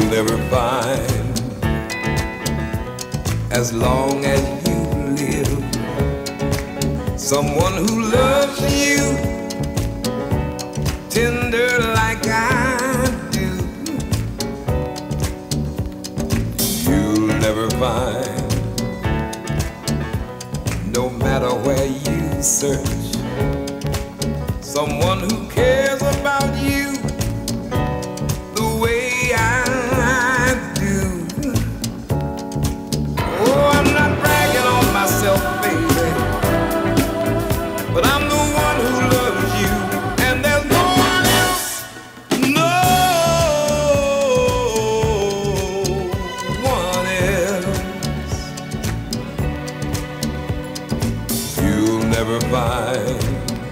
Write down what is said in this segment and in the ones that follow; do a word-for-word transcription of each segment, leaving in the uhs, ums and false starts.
never find, as long as you live, someone who loves you tender like I do. You'll never find, no matter where you search, someone who cares about you the way I do. Oh, I'm not bragging on myself, baby, but I'm the one who loves you, and there's no one else, no one else. You'll never find,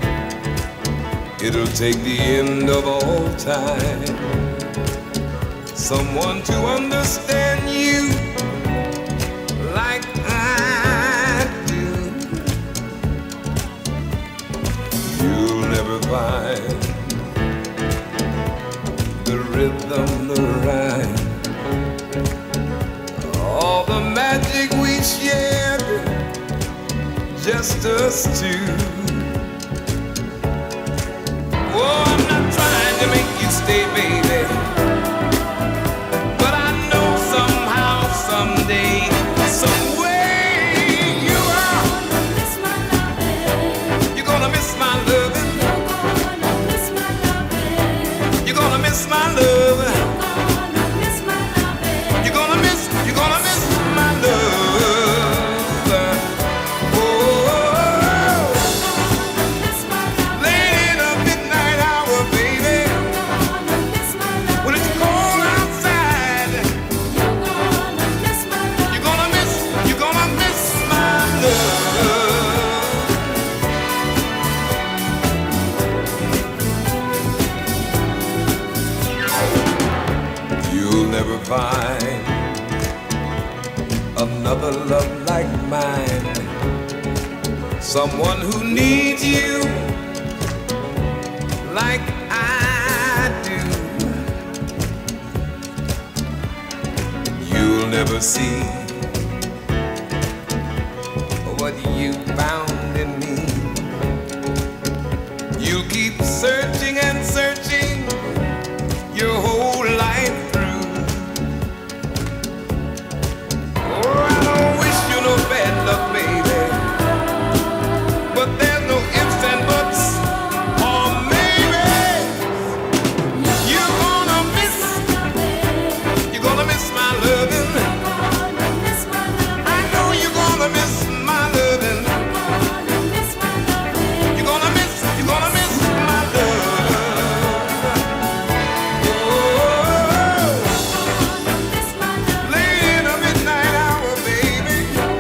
it'll take the end of all time, someone to understand you like I do. You'll never find the rhythm, the rhyme, all the magic we shared, just us two. Oh, I'm not trying to make you stay, baby, but I know somehow, someday, some way you are. You're gonna miss my loving. You're gonna miss my loving. You're gonna miss, you're gonna miss my love. Find another love like mine, someone who needs you like I do. You'll never see what you found in me. You'll keep searching and searching your whole life through. Bad luck, baby, but there's no ifs and buts, or maybe you're gonna miss, you're gonna miss my loving. I know you're gonna miss my loving. You're gonna miss, you're gonna miss my love. Oh, late in the midnight hour, baby.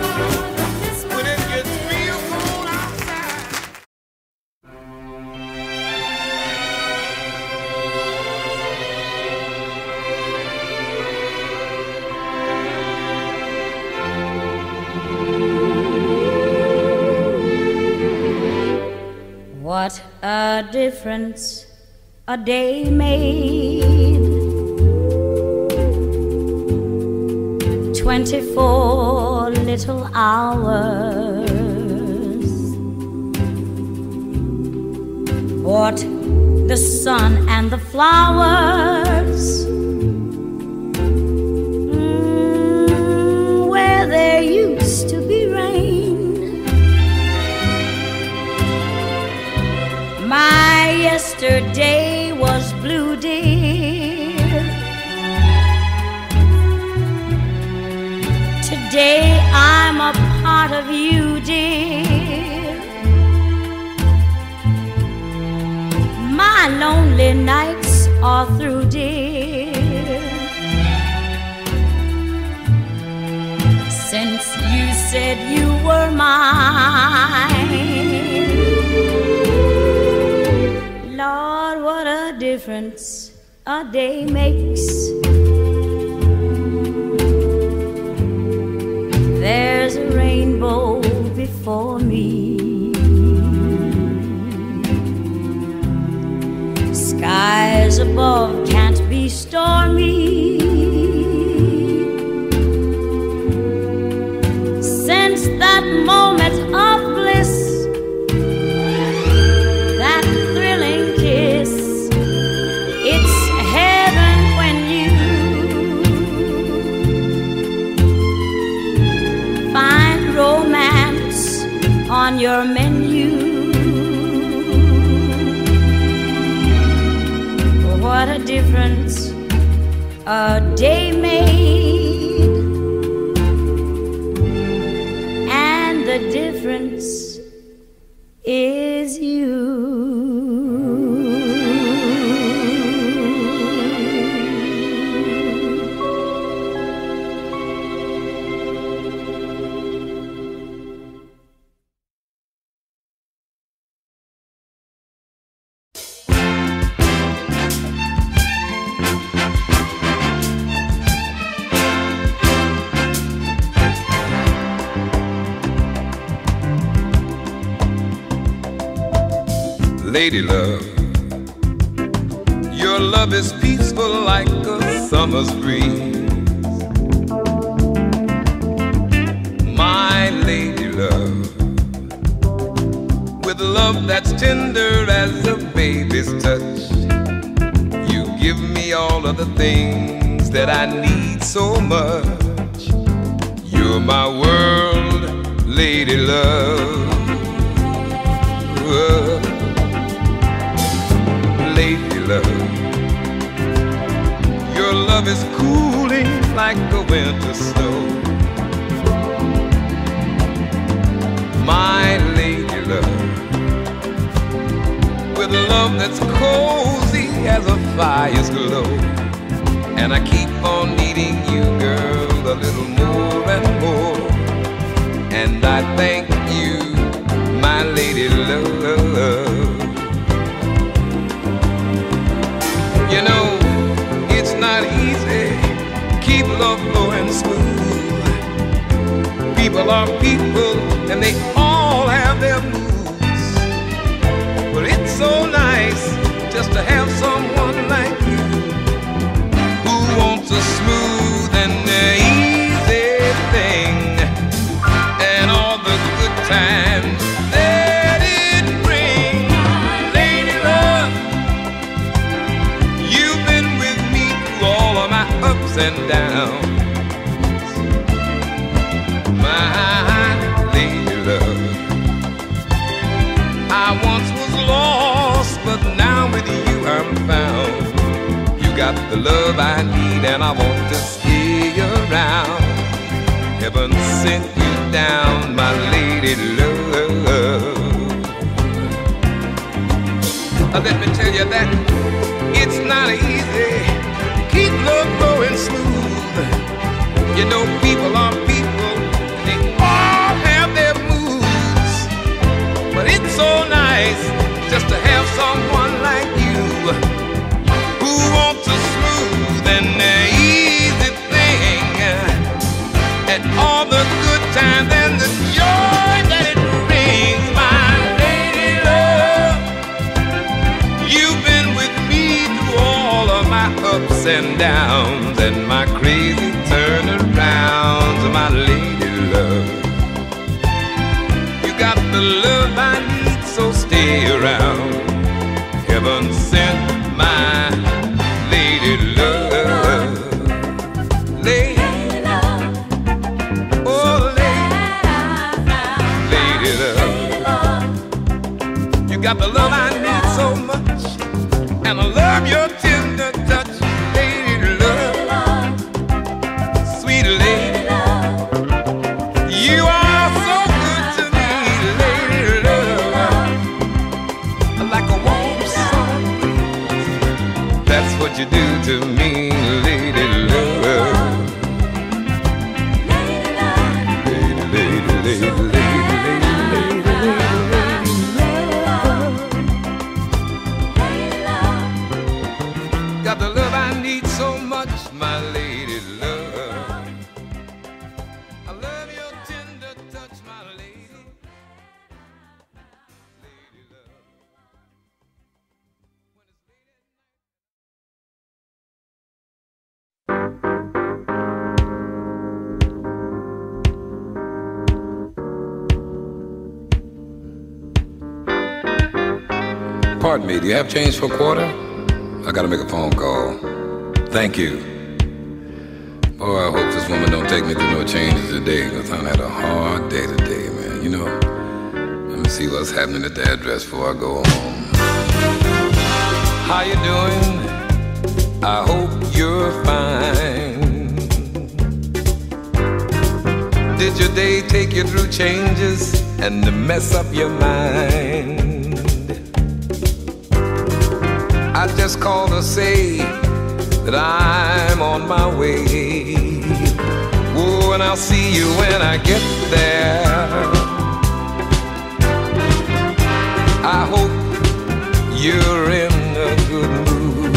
What a difference a day made. Twenty-four little hours. What the sun and the flowers, mm, where there used to be rain. My yesterday was blue, dear. Today I'm a part of you, dear. My lonely nights are through, dear, since you said you were mine. Lord, what a difference a day makes. There's a rainbow before me, skies above can't be stormy. what a difference a day made, and the difference is you. Lady love, your love is peaceful like a summer's breeze. My lady love, with love that's tender as a baby's touch, you give me all of the things that I need so much. You're my world, lady love. Lady love, your love is cooling like a winter snow. My lady love, with love that's cozy as a fire's glow. And I keep on needing you, girl, a little more and more. And I thank you, my lady love. You know, it's not easy, keep love going smooth. People are people, and they all have their moods. But it's so nice just to have someone like you, who wants a smooth and easy thing, and all the good times that it brings. Lady love, you've been with me through all of my ups and downs. My lady love, I once was lost, but now with you I'm found. You got the love I need, and I want to stay around. Heaven sent you down, my lady love. Uh, let me tell you that it's not easy, keep love going smooth. You know, people are people, they all have their moods. But it's so nice just to have someone like you, who wants a smooth and easy thing, and all the good times and the joy that it brings. My lady love, you've been with me through all of my ups and downs, and my crazy turnarounds. My lady love, you got the love I need, so stay around. Heaven sent my lady love. Lady love, oh lady, lady love, you got the love I need so much, and I love your tender touch. Lady love, sweet lady love, you are so good to me. Lady love, like a warm sun breeze, that's what you do to me. Lady love, lady, lady, lady, lady, lady, lady. Got the love I need so much, my lady love. I love your tender touch, my lady. Lady love. Pardon me, do you have change for a quarter? I gotta make a phone call. Thank you. Boy, I hope this woman don't take me through no changes today, because I had a hard day today, man. You know, let me see what's happening at the address before I go home. How you doing? I hope you're fine. Did your day take you through changes and to mess up your mind? I just called to say that I'm on my way. Oh, and I'll see you when I get there. I hope you're in a good mood.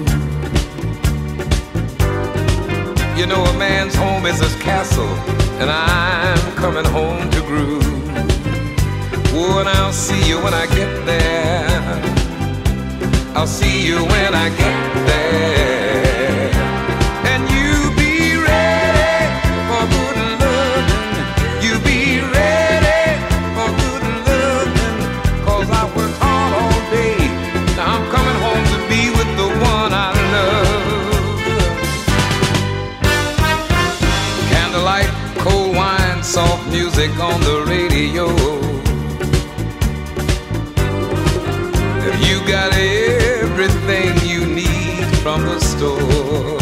You know a man's home is his castle, and I'm coming home to groove. Oh, and I'll see you when I get there. I'll see you when I get there. And you be ready for good loving. You be ready for good loving. Cause I worked hard all day. Now I'm coming home to be with the one I love. Candlelight, cold wine, soft music on the radio. If you got everything you need from the store,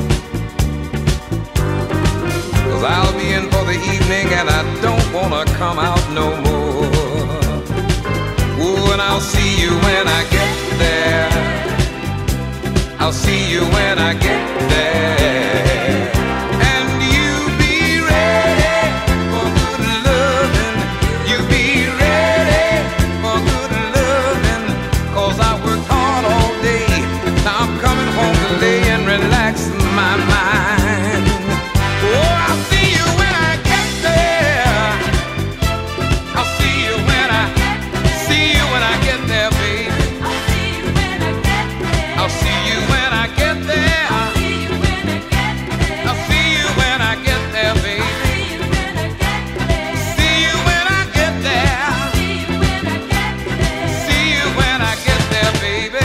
cause I'll be in for the evening and I don't wanna come out no more. Oh, and I'll see you when I get there. I'll see you when I get there. And you be ready for good loving. You be ready for good loving. Cause I worked hard all day. Now I'm coming home to lay and relax my mind. Oh, I'll see you when I get there. I'll see you when I see you when I get there, baby. I'll see you when I get there. I'll see you when I get there, baby. See you when I get there. See you when I get there, baby.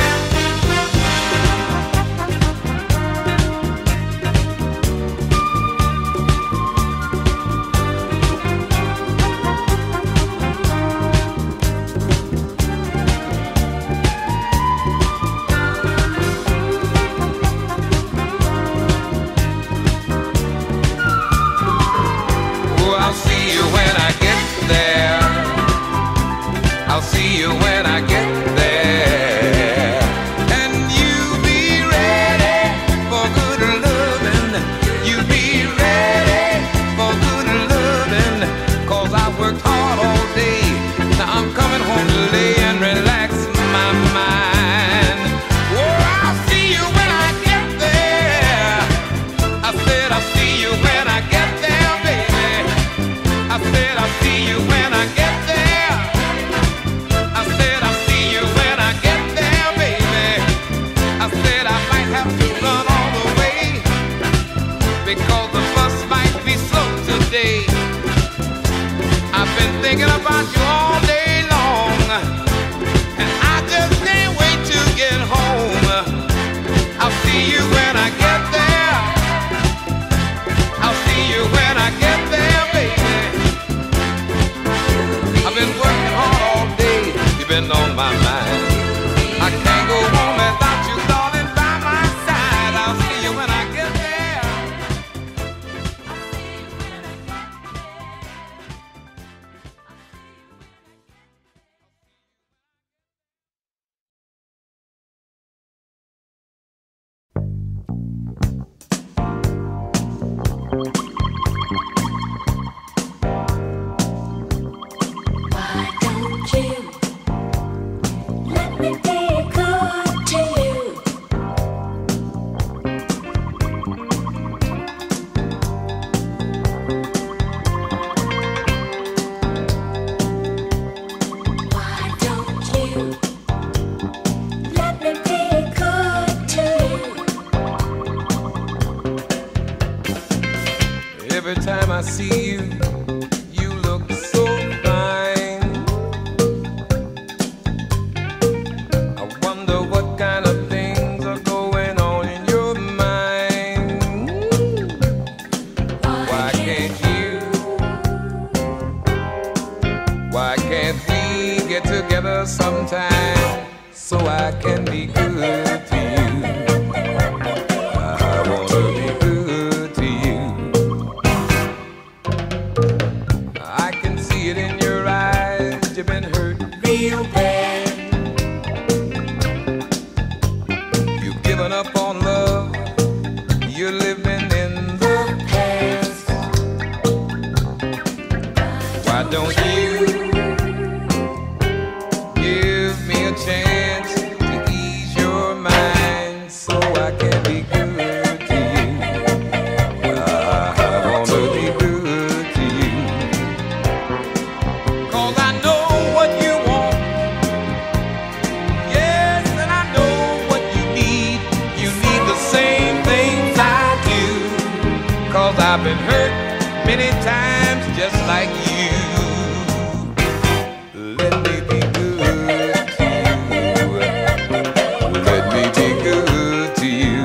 Oh, I'll see you when I get there. I'll see you when I get there. And you be ready for good loving. You be ready for good loving. Cause I worked hard all day. Now I'm coming home to lay and relax my mind. Oh, I'll see you when I get there. I said I'll see you when I get there, baby. I said I'll see you when I get there. I said I'll see you when I get there, baby. I said I might have to run all the way because the bus might be slow today. I've been thinking about you all day long, and I just can't wait to get home. I'll see you when I get there. I'll see you when I get there, baby. I've been working hard all day. You've been on my mind. I can't go home without you, darling, by my side. I'll see you when I get there. Why don't you let me be good to you? Why don't you let me be good to you? Every time I see you, you look so fine. I wonder what kind of things are going on in your mind. Why can't you? Why can't we get together sometime so I can be good to you? given up on love. You're living in the past. Why don't you give me a chance to ease your mind so I can be good to you? I wanna be good to you, 'cause I know what you want. Yes, and I know what you need. You need the same things I do, 'cause I've been hurt many times just like you. Let me be good to you. Let me be good to you.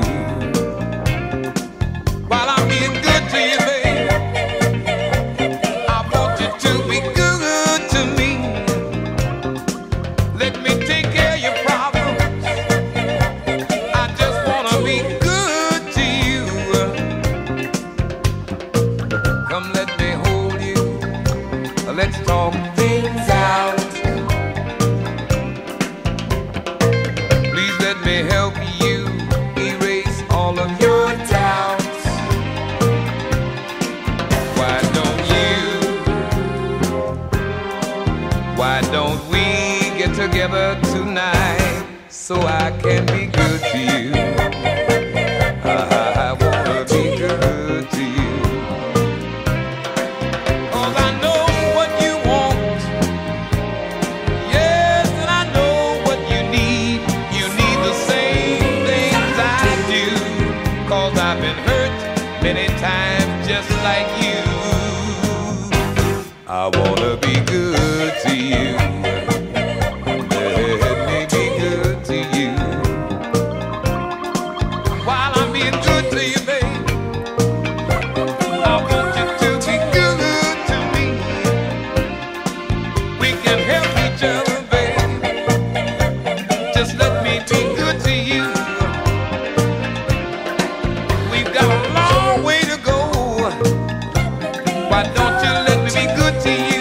While I'm being good to you, babe, I want you to be good to me. Let me take care of your problems. I just wanna be good to you. Come, let me hold you. Let's talk things out. Please let me help you erase all of your doubts. Why don't you? Why don't we get together tonight so I can be good to you? I, I wanna be good to you. 'Cause I know what you want. Yes, and I know what you need. You need the same things I do, 'cause I've been hurt many times just like you. I wanna be good to you. Let me be good to you. While I'm being good to you, babe, I want you to be good to me. We can help each other, babe. Just let me be good to you. We've got a long way to go. Why don't you let me be good to you?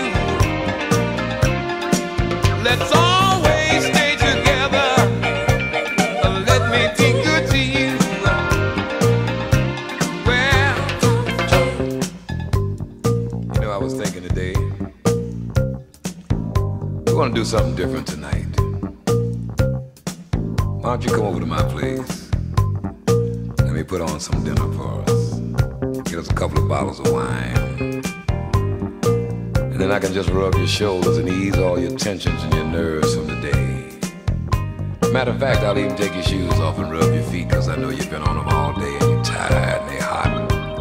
Let's always stay together. Let me be good to you. Well, you know, I was thinking today, we're gonna do something different tonight. Why don't you come over to my place? Let me put on some dinner for us. Get us a couple of bottles of wine. And then I can just rub your shoulders and ease all your tensions and your nerves from the day. Matter of fact, I'll even take your shoes off and rub your feet, 'cause I know you've been on them all day and you're tired and they're hot.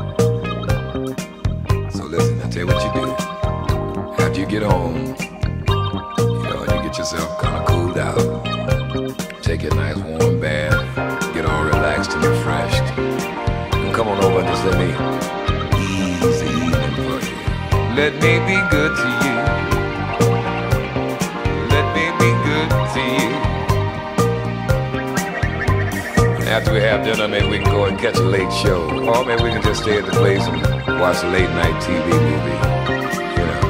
So listen, I'll tell you what you do. After you get home, you know, you get yourself kind of cooled out. Take a nice warm bath, get all relaxed and refreshed. And come on over and just let me ease the evening for you. Let me be good to you. Let me be good to you. After we have dinner, maybe we can go and catch a late show. Or maybe we can just stay at the place and watch a late night T V movie. You know.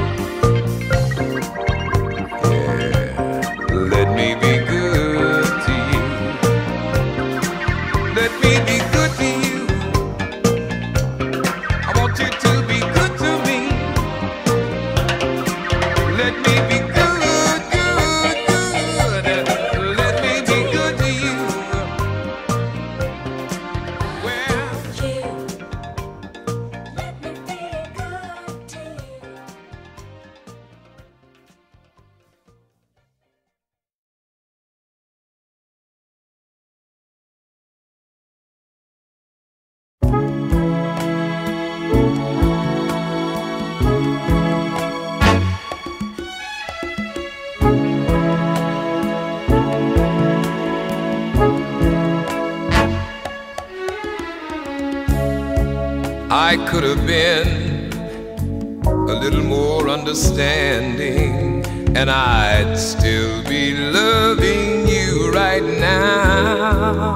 Yeah. Let me be good to you. Let me be good to you. I want you to be good to me. Let me be good, good, good. Let me be good to you. Well, Let me be good to you. I could have been a little more understanding, and I'd still be loving you right now.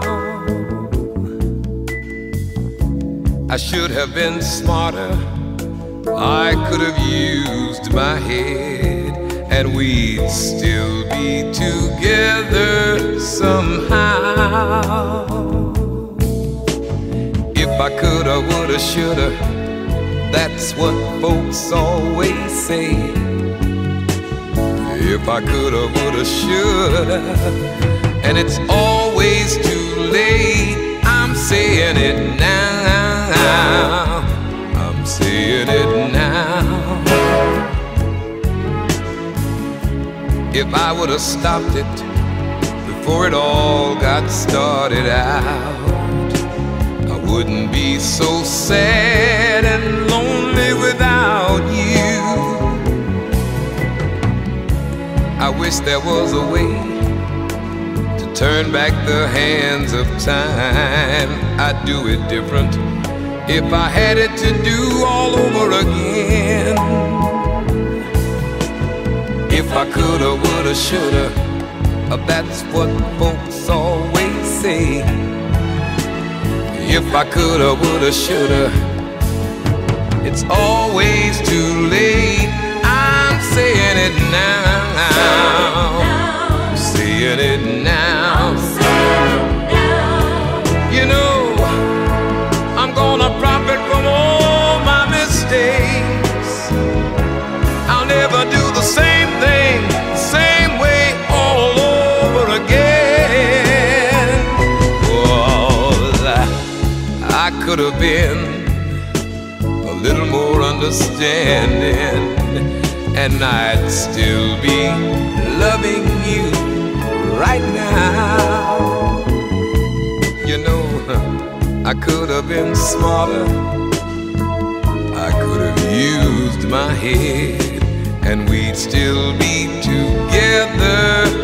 I should have been smarter. I could have used my head, and we'd still be together somehow. I coulda, woulda, shoulda, that's what folks always say. If I coulda, woulda, shoulda, and it's always too late. I'm saying it now, I'm saying it now. If I would have stopped it before it all got started out, I wouldn't be so sad and lonely without you. I wish there was a way to turn back the hands of time. I'd do it different if I had it to do all over again. If I coulda, woulda, shoulda, that's what folks always say. If I coulda, woulda, shoulda, it's always too late. I'm saying it now, I'm saying it now. You know, I'm gonna profit from all my mistakes. I'll never do the same thing, same way all over again. Oh, I could have been a little more understanding, and I'd still be loving you right now. You know, I could have been smarter, I could have used my head, and we'd still be together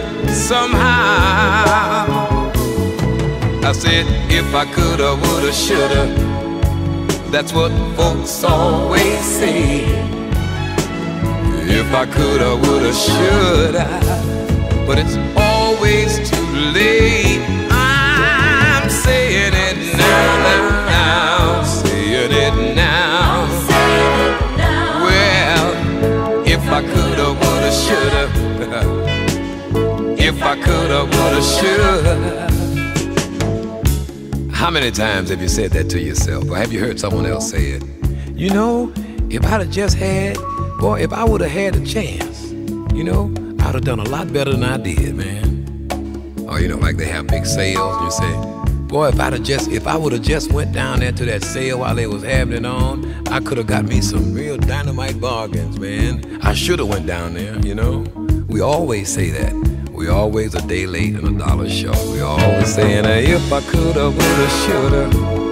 somehow. I said, if I coulda, woulda, shoulda, that's what folks always say. If I coulda, woulda, shoulda, but it's always too late. I'm saying it now, now, saying it now. Well, if I coulda, woulda, shoulda, if I coulda, woulda, shoulda. How many times have you said that to yourself, or have you heard someone else say it? You know, if I'd have just had, boy, if I would have had a chance, you know, I'd have done a lot better than I did, man. Or, you know, like they have big sales, and you say, boy, if I'd have just, if I would have just went down there to that sale while they was having it on, I could have got me some real dynamite bargains, man. I should have went down there, you know. We always say that. We always a day late and a dollar short. We always saying, if I coulda, woulda, shoulda,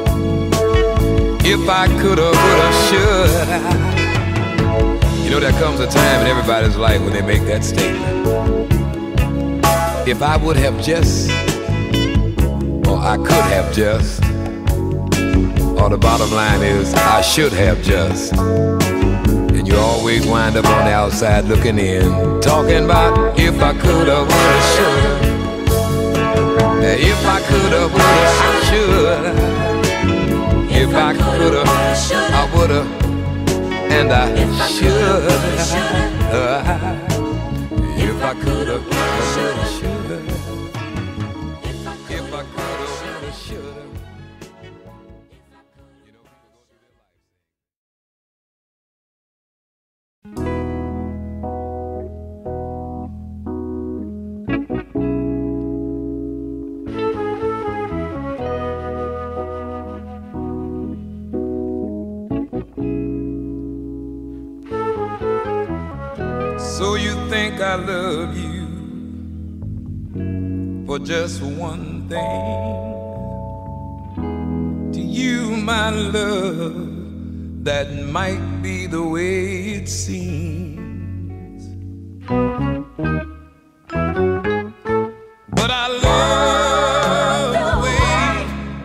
if I coulda, woulda, shoulda. You know, there comes a time in everybody's life when they make that statement. If I would have just, or I could have just, or the bottom line is, I should have just. And you always wind up on the outside looking in, talking about if I coulda, woulda, shoulda. If I coulda, woulda, shoulda. If I coulda, I woulda, and I should. If I coulda, woulda, shoulda. If I coulda, woulda, shoulda. So you think I love you for just one thing? To you, my love, that might be the way it seems. But I love the way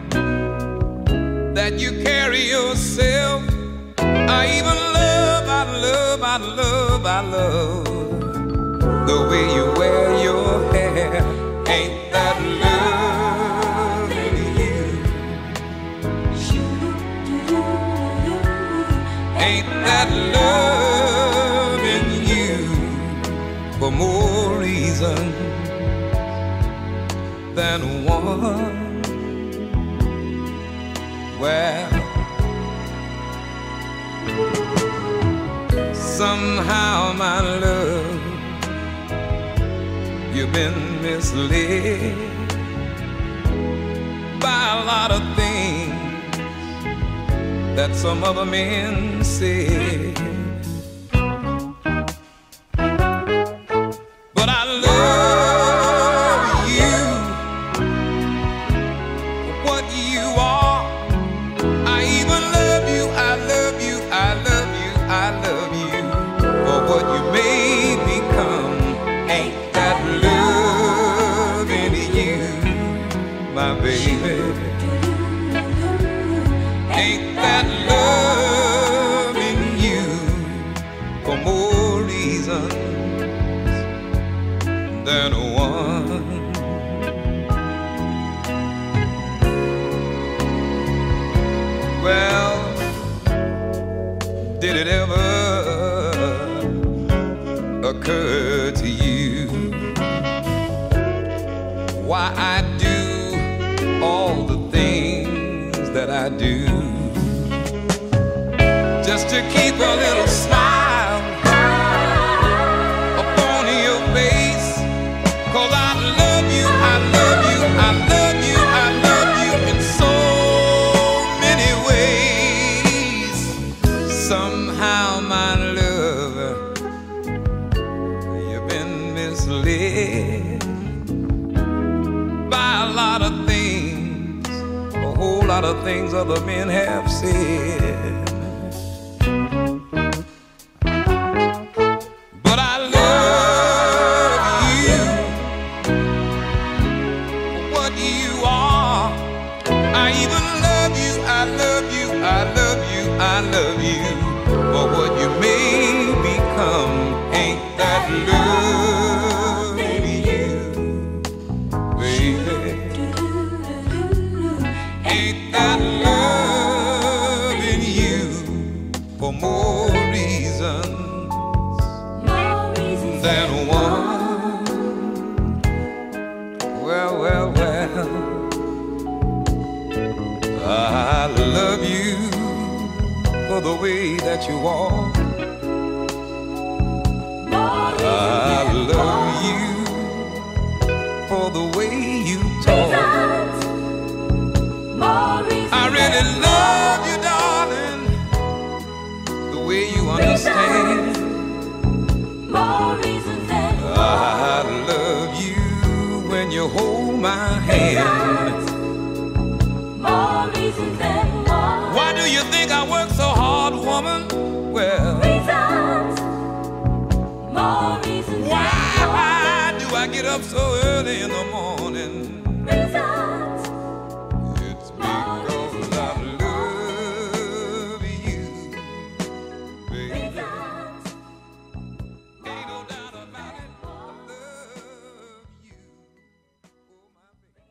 that you carry yourself. I even love, I love, I love, I love the way you wear your hair. Ain't that love in you? Ain't that love in you? For more reasons than one. Well, somehow, my love, you've been misled by a lot of things that some other men say. But I love you for what you are. I even love you, I love you, I love you, I love you for what you may become. Ain't that love in you, my baby? Ain't that love in you for more reasons than one? Well, did it ever occur to you why I do all the things that I do just to keep a little smile upon your face? 'Cause I love you, I love you, I love you, I love you in so many ways. Somehow, my love, you've been misled by a lot of things, a whole lot of things other men have said. But I love you for what you are. I even love you, I love you, I love you, I love you for what you may become. Ain't that love in you, baby? Ain't that love in you for more reasons than one? Well, well, well, I love you for the way that you walk. I love you for the way you talk. I really love you, darling, the way you understand. I love you when you hold my hand. Why do you think I work so hard, woman? Well, why, why do I get up so early in the morning? It's because I love you, baby. Ain't no doubt about it, I love you, oh my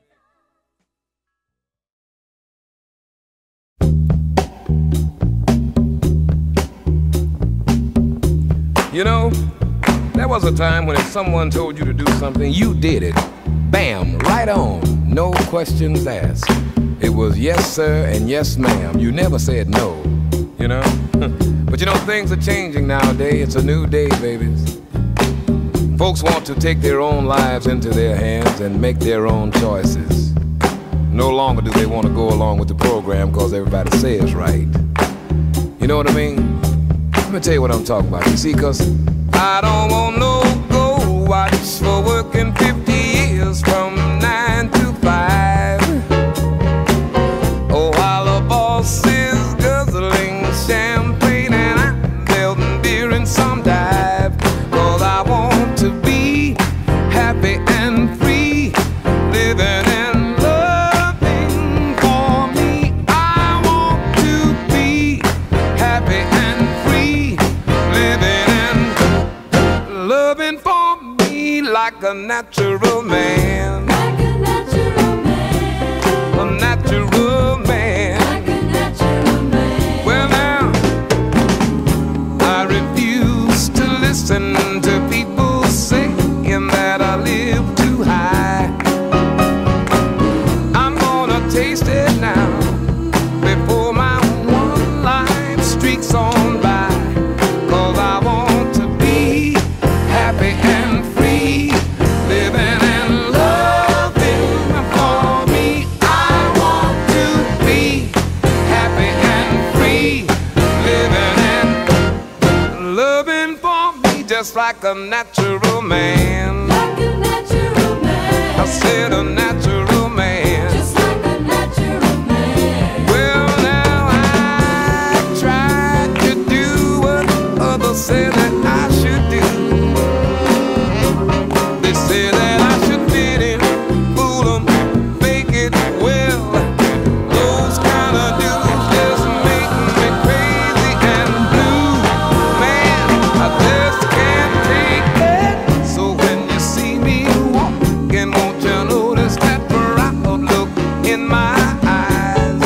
baby. You know, there was a time when if someone told you to do something, you did it. Bam, right on, no questions asked. It was yes, sir, and yes, ma'am. You never said no, you know? But you know, things are changing nowadays. It's a new day, babies. Folks want to take their own lives into their hands and make their own choices. No longer do they want to go along with the program because everybody says right. You know what I mean? Let me tell you what I'm talking about. You see, because I don't want no gold watch for working fifty years from nine to five. Oh, while the boss is guzzling champagne and I'm building beer in some dive. 'Cause I want to be happy and free, living and loving for me. I want to be happy and free, living and loving for me like a natural man. Like a natural man. A natural man. Like a natural man. Well now, I refuse to listen to people saying that I live too high. I'm gonna taste it now before my one life streaks on by. 'Cause I want just like a natural man. Like a natural man. I said a natural man. Just like a natural man. Well, now I tried to do what others say that I should do. They say that I should fit in, fool them, fake it well. Those kind of dudes just make me crazy and blue. Man, I just can't take it. So when you see me walking, won't you notice that proud look in my eyes?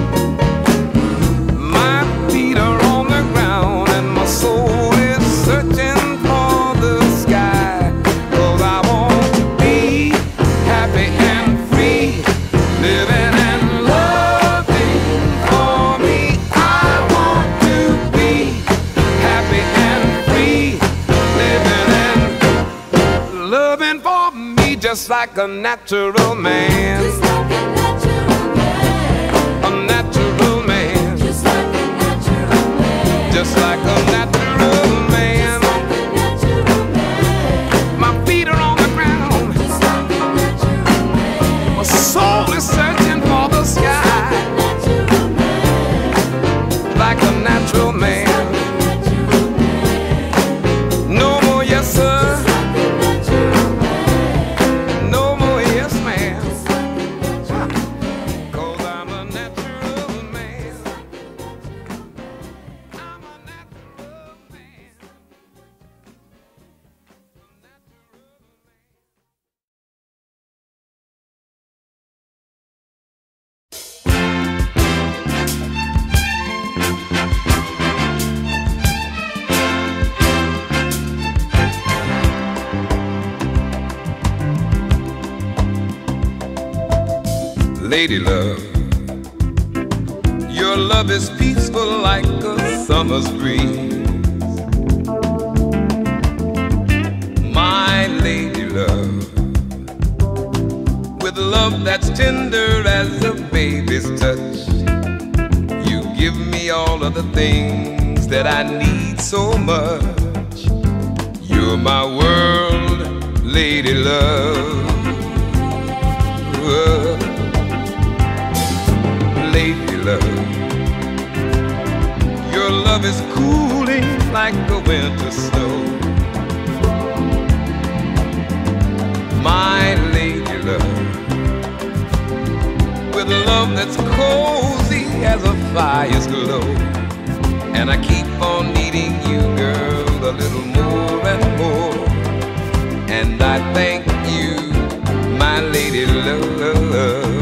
My feet are on the ground and my soul is searching for the sky. 'Cause I want to be happy and free, living and loving for me. I want to be happy and free, living and loving for me, just like a natural man. Just like a natural man. A natural man, Just like a natural man. just like a natural man. Like a natural man. My feet are on the ground, Just like a natural man. my soul is searching for the sky, Natural man. like a natural man. Natural man. No more yes sir, Like a natural man. no more yes ma'am. Just like a natural man. 'Cause I'm a natural man. I'm a natural man. Lady love, your love is peaceful like a summer's breeze. My lady love, with love that's tender as a baby's touch, you give me all of the things that I need so much. You're my world, lady love. Uh, Lady love, your love is cooling like a winter snow. My lady love, with love that's cozy as a fire's glow. And I keep on needing you, girl, a little more and more. And I thank you, my lady love.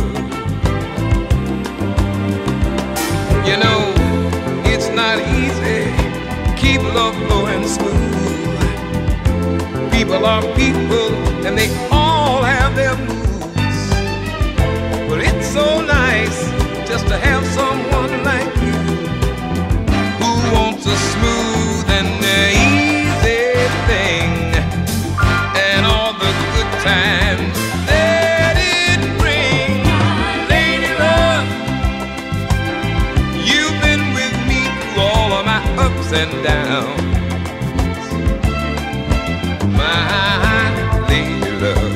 You know, it's not easy, keep love flowing smooth. People are people, and they all have their moods. But it's so nice just to have someone like you, who wants a smooth and easy thing, and all the good times that it brings. Lady love, you've been with me through all of my ups and downs. My lady love,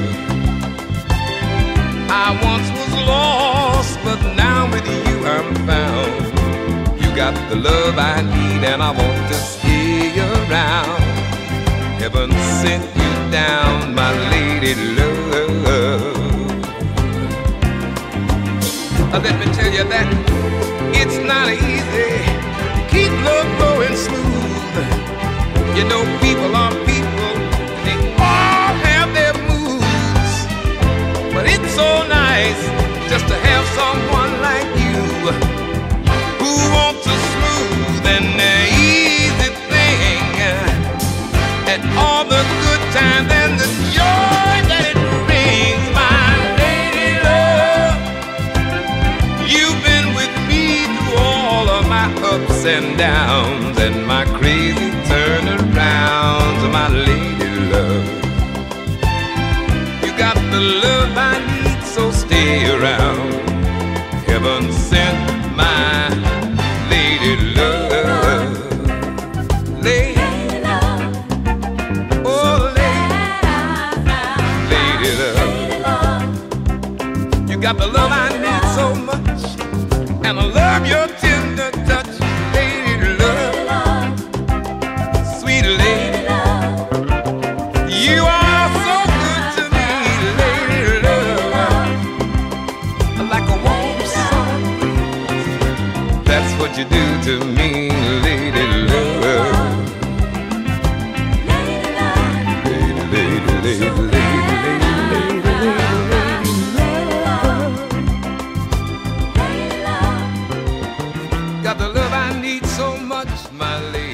I once was lost, but now with you I'm found. You got the love I need and I want to stay around. Heaven sent you down, my lady love. Uh, Let me tell you that it's not easy, keep love going smooth. You know people are people, they all have their moods. But it's so nice just to have someone like you, who wants a smooth and easy thing, and all the good times and the joy that it brings. My lady love, you've been with me through all of my ups and downs and my crazy turnarounds. My lady love, you got the love I need, so stay around. Heaven sent my lady love. Lady love. And I love your tender touch, lady love, sweet lady love. You are so good to me, lady love, like a warm sun. That's what you do to me, lady love. Lady, lady, lady, lady, lady, lady, got the love I need so much, my lady.